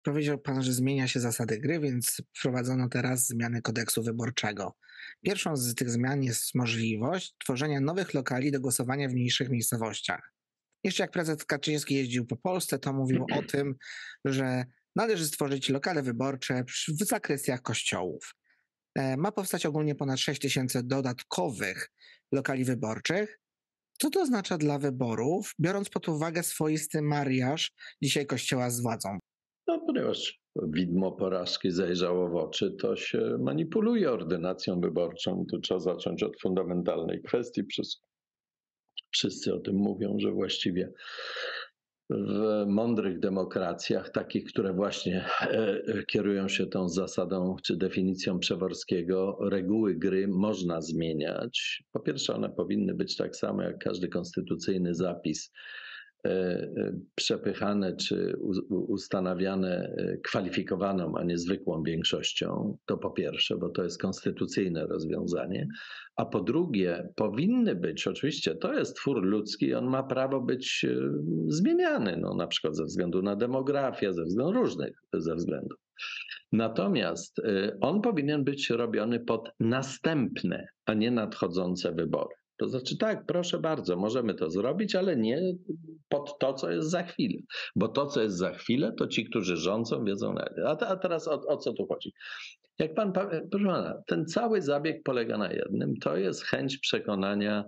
Powiedział pan, że zmienia się zasady gry, więc wprowadzono teraz zmiany kodeksu wyborczego. Pierwszą z tych zmian jest możliwość tworzenia nowych lokali do głosowania w mniejszych miejscowościach. Jeszcze jak prezes Kaczyński jeździł po Polsce, to mówił o tym, że należy stworzyć lokale wyborcze w zakrystiach kościołów. Ma powstać ogólnie ponad 6 000 dodatkowych lokali wyborczych. Co to oznacza dla wyborów, biorąc pod uwagę swoisty mariaż dzisiaj kościoła z władzą? No, ponieważ widmo porażki zajrzało w oczy, to się manipuluje ordynacją wyborczą. Tu trzeba zacząć od fundamentalnej kwestii. Wszyscy o tym mówią, że właściwie w mądrych demokracjach, takich, które właśnie kierują się tą zasadą czy definicją Przeworskiego, reguły gry można zmieniać. Po pierwsze, one powinny być tak samo jak każdy konstytucyjny zapis przepychane czy ustanawiane kwalifikowaną, a nie zwykłą większością. To po pierwsze, bo to jest konstytucyjne rozwiązanie. A po drugie, powinny być, oczywiście to jest twór ludzki, on ma prawo być zmieniany, no, na przykład ze względu na demografię, ze względów różnych ze względów. Natomiast on powinien być robiony pod następne, a nie nadchodzące wybory. To znaczy tak, proszę bardzo, możemy to zrobić, ale nie pod to, co jest za chwilę. Bo to, co jest za chwilę, to ci, którzy rządzą, wiedzą najlepiej. A teraz o co tu chodzi? Jak proszę pana, ten cały zabieg polega na jednym, to jest chęć przekonania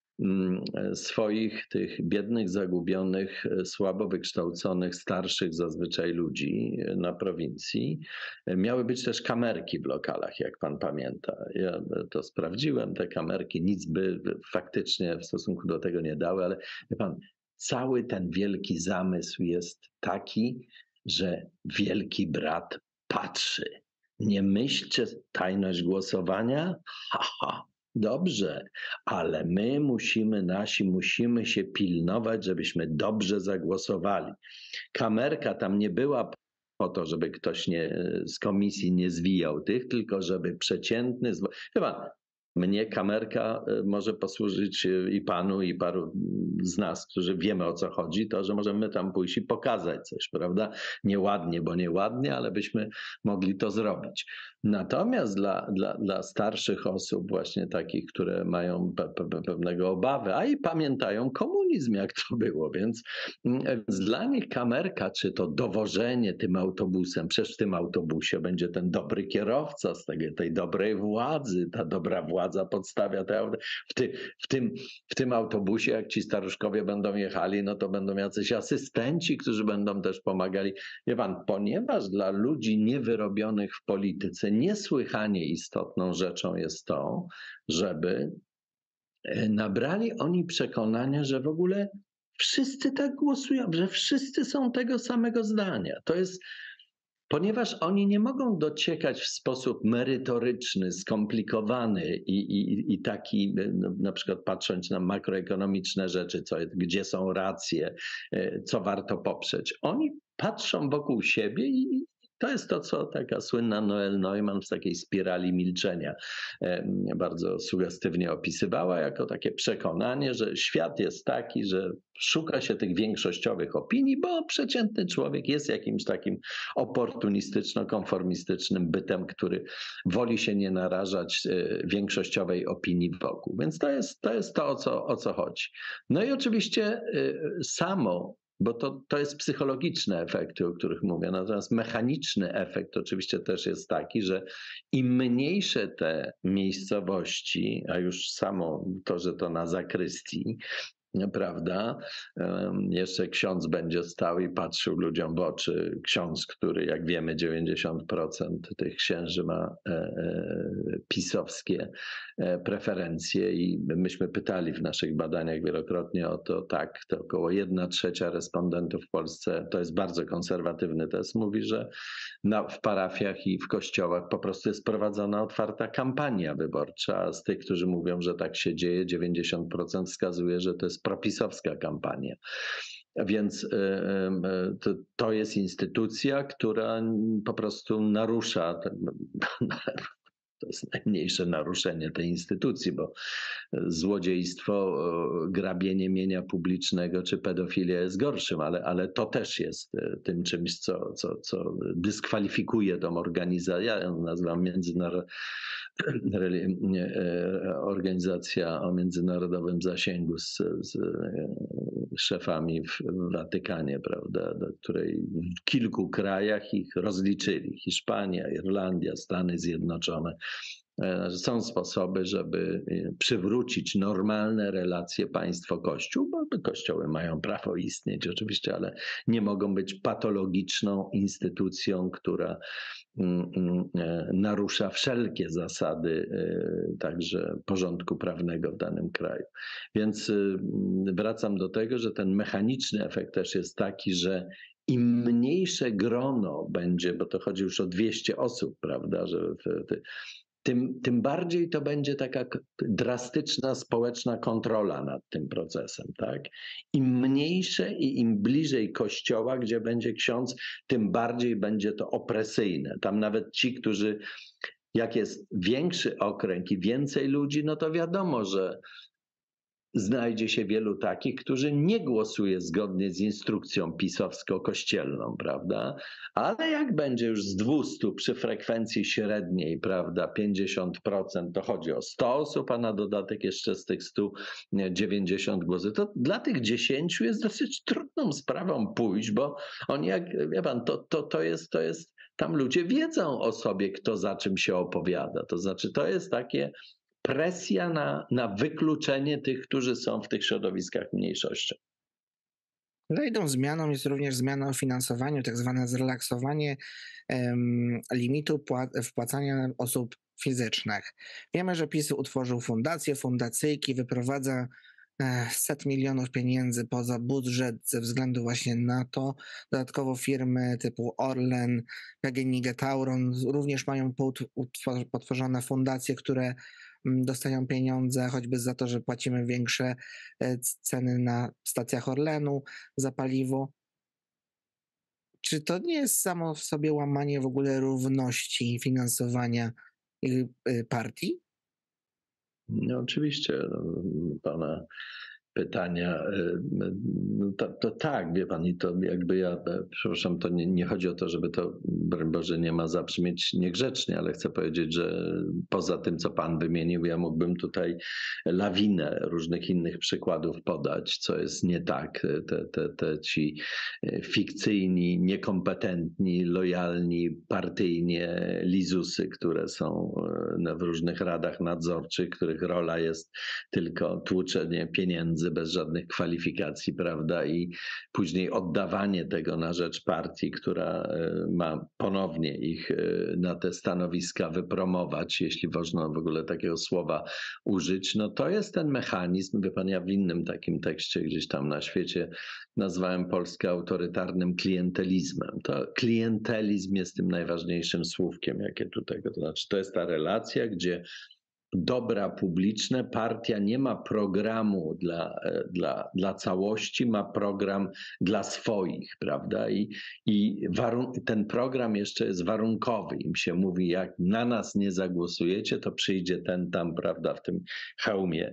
swoich tych biednych, zagubionych, słabo wykształconych, starszych zazwyczaj ludzi na prowincji. Miały być też kamerki w lokalach, jak pan pamięta. Ja to sprawdziłem, te kamerki nic by faktycznie w stosunku do tego nie dały, ale wie pan, cały ten wielki zamysł jest taki, że wielki brat patrzy. Nie myślcie, tajność głosowania? Ha, ha. Dobrze, ale my musimy się pilnować, żebyśmy dobrze zagłosowali. Kamerka tam nie była po to, żeby ktoś z komisji nie zwijał tych, tylko żeby przeciętny... Chyba mnie kamerka może posłużyć i panu, i paru z nas, którzy wiemy, o co chodzi, to, że możemy tam pójść i pokazać coś, prawda? Nieładnie, bo nieładnie, ale byśmy mogli to zrobić. Natomiast dla starszych osób, właśnie takich, które mają pewnego obawy, a i pamiętają komunizm, jak to było, więc dla nich kamerka, czy to dowożenie tym autobusem, przecież w tym autobusie będzie ten dobry kierowca z tej dobrej władzy, ta dobra władza podstawia w tym autobusie, jak ci staruszkowie będą jechali, no to będą jacyś asystenci, którzy będą też pomagali. Wie pan, ponieważ dla ludzi niewyrobionych w polityce niesłychanie istotną rzeczą jest to, żeby nabrali oni przekonania, że w ogóle wszyscy tak głosują, że wszyscy są tego samego zdania. To jest, ponieważ oni nie mogą dociekać w sposób merytoryczny, skomplikowany i taki, no, na przykład patrząc na makroekonomiczne rzeczy, gdzie są racje, co warto poprzeć. Oni patrzą wokół siebie i to jest to, co taka słynna Noel Neumann w takiej spirali milczenia bardzo sugestywnie opisywała, jako takie przekonanie, że świat jest taki, że szuka się tych większościowych opinii, bo przeciętny człowiek jest jakimś takim oportunistyczno-konformistycznym bytem, który woli się nie narażać większościowej opinii wokół. Więc to jest to, o co chodzi. No i oczywiście bo to jest psychologiczne efekty, o których mówię. Natomiast mechaniczny efekt oczywiście też jest taki, że im mniejsze te miejscowości, a już samo to, że to na zakrystii, prawda? Jeszcze ksiądz będzie stał i patrzył ludziom w oczy. Ksiądz, który, jak wiemy, 90% tych księży ma pisowskie preferencje i myśmy pytali w naszych badaniach wielokrotnie o to, tak, to około 1/3 respondentów w Polsce, to jest bardzo konserwatywny test, mówi, że w parafiach i w kościołach po prostu jest prowadzona otwarta kampania wyborcza, a z tych, którzy mówią, że tak się dzieje, 90% wskazuje, że to jest propisowska kampania. Więc to jest instytucja, która po prostu narusza To jest najmniejsze naruszenie tej instytucji, bo złodziejstwo, grabienie mienia publicznego czy pedofilia jest gorszym, ale to też jest tym czymś, co dyskwalifikuje tą organizację. Ja ją nazywam organizacja o międzynarodowym zasięgu z szefami w Watykanie, prawda, do której w kilku krajach ich rozliczyli. Hiszpania, Irlandia, Stany Zjednoczone. Są sposoby, żeby przywrócić normalne relacje państwo-kościół, bo kościoły mają prawo istnieć oczywiście, ale nie mogą być patologiczną instytucją, która narusza wszelkie zasady także porządku prawnego w danym kraju. Więc wracam do tego, że ten mechaniczny efekt też jest taki, że im mniejsze grono będzie, bo to chodzi już o 200 osób, prawda, że tym bardziej to będzie taka drastyczna społeczna kontrola nad tym procesem, tak? Im mniejsze i im bliżej kościoła, gdzie będzie ksiądz, tym bardziej będzie to opresyjne. Tam nawet ci, którzy, jak jest większy okręg i więcej ludzi, no to wiadomo, że znajdzie się wielu takich, którzy nie głosuje zgodnie z instrukcją pisowsko-kościelną, prawda? Ale jak będzie już z 200 przy frekwencji średniej, prawda, 50%, to chodzi o 100 osób, a na dodatek jeszcze z tych 100 90 głosów, to dla tych 10 jest dosyć trudną sprawą pójść, bo oni, jak wie pan, to jest, tam ludzie wiedzą o sobie, kto za czym się opowiada. To znaczy, to jest takie presja na wykluczenie tych, którzy są w tych środowiskach mniejszości. Kolejną zmianą jest również zmiana o finansowaniu, tak zwane zrelaksowanie limitu wpłacania osób fizycznych. Wiemy, że PiS utworzył fundację, fundacyjki, wyprowadza 100 milionów pieniędzy poza budżet ze względu właśnie na to. Dodatkowo firmy typu Orlen, PGNiG, Tauron również mają potworzone fundacje, które dostają pieniądze choćby za to, że płacimy większe ceny na stacjach Orlenu za paliwo. Czy to nie jest samo w sobie łamanie w ogóle równości finansowania partii? No oczywiście, pana pytania, to tak, wie pan, i to jakby przepraszam, to nie chodzi o to, żeby to, broń Boże, nie ma zabrzmieć niegrzecznie, ale chcę powiedzieć, że poza tym, co pan wymienił, ja mógłbym tutaj lawinę różnych innych przykładów podać, co jest nie tak. Ci fikcyjni, niekompetentni, lojalni partyjnie lizusy, które są w różnych radach nadzorczych, których rola jest tylko tłuczenie pieniędzy bez żadnych kwalifikacji, prawda, i później oddawanie tego na rzecz partii, która ma ponownie ich na te stanowiska wypromować, jeśli można w ogóle takiego słowa użyć, no to jest ten mechanizm, wie pan, ja w innym takim tekście gdzieś tam na świecie nazwałem Polskę autorytarnym klientelizmem. To klientelizm jest tym najważniejszym słówkiem, jakie tutaj, to znaczy to jest ta relacja, gdzie dobra publiczne, partia nie ma programu dla całości, ma program dla swoich, prawda? Ten program jeszcze jest warunkowy. Im się mówi, jak na nas nie zagłosujecie, to przyjdzie ten tam, prawda, w tym hełmie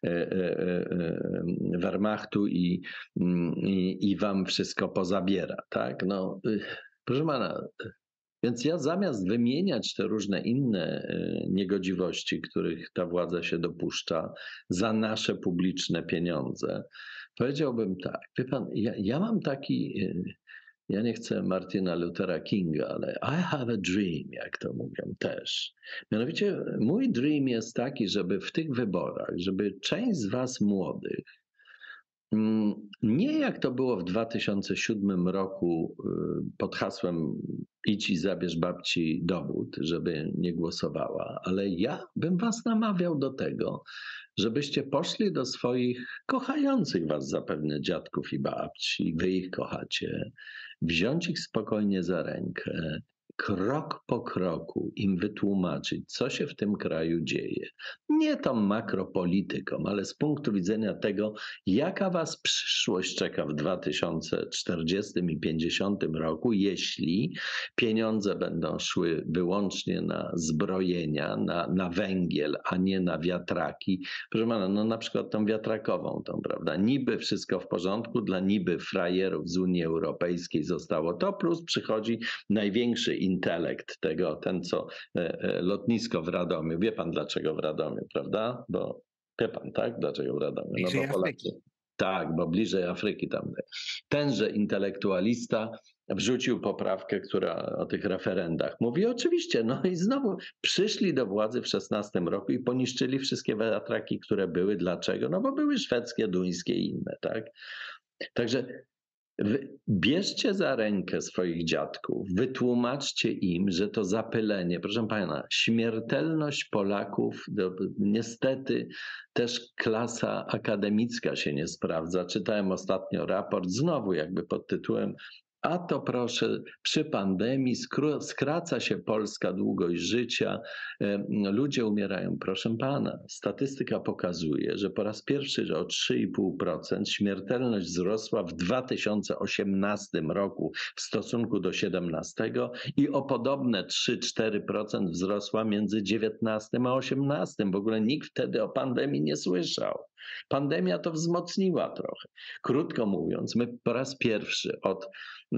Wehrmachtu i wam wszystko pozabiera, tak? No, proszę pana, więc ja zamiast wymieniać te różne inne niegodziwości, których ta władza się dopuszcza za nasze publiczne pieniądze, powiedziałbym tak, wie pan, ja mam taki, ja nie chcę Martina Luthera Kinga, ale I have a dream, jak to mówią też. Mianowicie mój dream jest taki, żeby w tych wyborach, żeby część z was młodych, nie jak to było w 2007 roku pod hasłem idź i zabierz babci dowód, żeby nie głosowała, ale ja bym was namawiał do tego, żebyście poszli do swoich kochających was zapewne dziadków i babci, wy ich kochacie, wziąć ich spokojnie za rękę krok po kroku im wytłumaczyć, co się w tym kraju dzieje, nie tą makropolityką, ale z punktu widzenia tego, jaka was przyszłość czeka w 2040 i 50 roku, jeśli pieniądze będą szły wyłącznie na zbrojenia, na węgiel, a nie na wiatraki. Proszę pana, no na przykład tą wiatrakową, prawda? Niby wszystko w porządku, dla niby frajerów z Unii Europejskiej zostało to, plus przychodzi największy intelekt tego, ten co lotnisko w Radomiu. Wie pan dlaczego w Radomiu, prawda? Bo wie pan, tak? Dlaczego w Radomiu? Bliżej No bo Polacy. Tak, bo bliżej Afryki tam. Tenże intelektualista wrzucił poprawkę, która o tych referendach mówi. Oczywiście, no i znowu przyszli do władzy w 16 roku i poniszczyli wszystkie wiatraki, które były. Dlaczego? No bo były szwedzkie, duńskie i inne, tak? Także bierzcie za rękę swoich dziadków, wytłumaczcie im, że to zapylenie, proszę pana, śmiertelność Polaków, niestety też klasa akademicka się nie sprawdza. Czytałem ostatnio raport, znowu jakby pod tytułem a to proszę, przy pandemii skraca się polska długość życia, ludzie umierają. Proszę pana, statystyka pokazuje, że po raz pierwszy o 3,5% śmiertelność wzrosła w 2018 roku w stosunku do 2017 i o podobne 3-4% wzrosła między 2019 a 2018. W ogóle nikt wtedy o pandemii nie słyszał. Pandemia to wzmocniła trochę. Krótko mówiąc, my po raz pierwszy od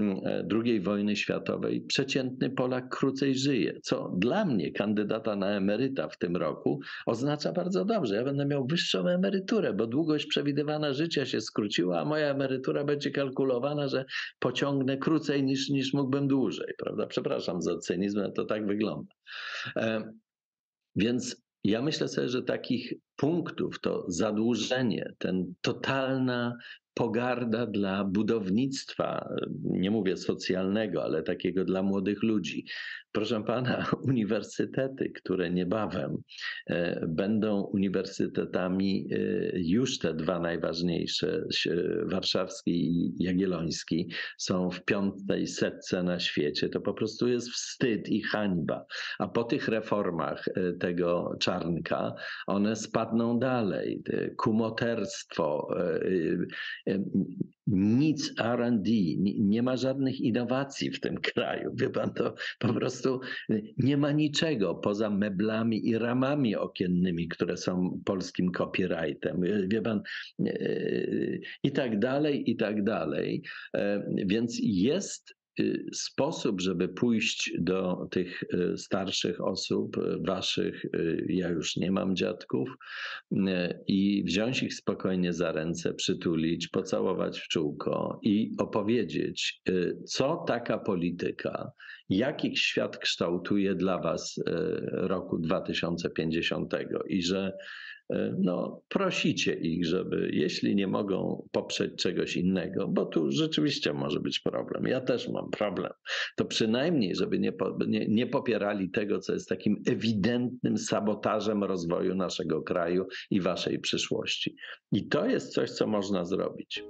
II wojny światowej przeciętny Polak krócej żyje, co dla mnie, kandydata na emeryta w tym roku, oznacza bardzo dobrze. Ja będę miał wyższą emeryturę, bo długość przewidywana życia się skróciła, a moja emerytura będzie kalkulowana, że pociągnę krócej niż mógłbym dłużej, prawda? Przepraszam za cynizm, ale to tak wygląda. Więc ja myślę sobie, że takich punktów to zadłużenie, ten totalna pogarda dla budownictwa, nie mówię socjalnego, ale takiego dla młodych ludzi. Proszę pana, uniwersytety, które niebawem będą uniwersytetami, już te dwa najważniejsze, warszawski i jagielloński, są w 5. setce na świecie. To po prostu jest wstyd i hańba. A po tych reformach tego Czarnka, one spadną dalej. Kumoterstwo, nic R&D, nie ma żadnych innowacji w tym kraju. Wie pan, to po prostu nie ma niczego poza meblami i ramami okiennymi, które są polskim copyrightem. Wie pan, i tak dalej, i tak dalej. Więc jest sposób, żeby pójść do tych starszych osób, waszych, ja już nie mam dziadków, i wziąć ich spokojnie za ręce, przytulić, pocałować w czółko i opowiedzieć, co taka polityka, jaki świat kształtuje dla was roku 2050 i że no, prosicie ich, żeby jeśli nie mogą poprzeć czegoś innego, bo tu rzeczywiście może być problem, ja też mam problem, to przynajmniej, żeby nie popierali tego, co jest takim ewidentnym sabotażem rozwoju naszego kraju i waszej przyszłości. I to jest coś, co można zrobić.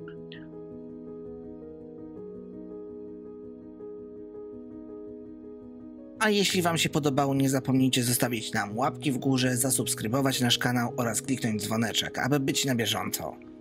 A jeśli wam się podobało, nie zapomnijcie zostawić nam łapki w górze, zasubskrybować nasz kanał oraz kliknąć dzwoneczek, aby być na bieżąco.